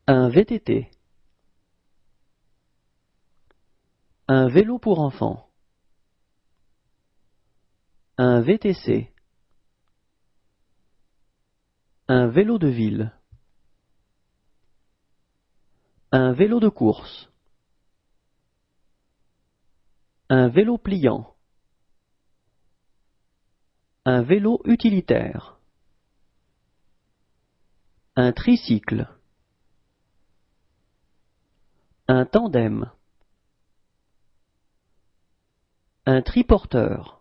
Un VTT. Un vélo pour enfants. Un VTC. Un vélo de ville. Un vélo de course. Un vélo pliant. Un vélo utilitaire. Un tricycle. Un tandem. Un triporteur.